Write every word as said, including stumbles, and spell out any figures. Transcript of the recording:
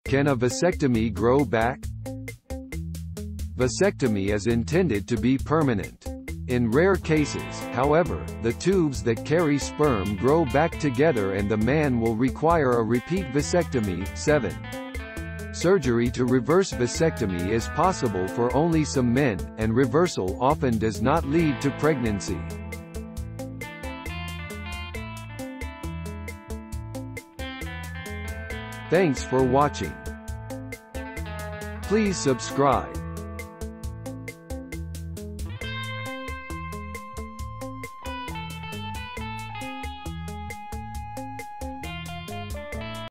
Can a vasectomy grow back? Vasectomy is intended to be permanent. In rare cases, however, the tubes that carry sperm grow back together and the man will require a repeat vasectomy. seven. Surgery to reverse vasectomy is possible for only some men, and reversal often does not lead to pregnancy. Thanks for watching. Please subscribe.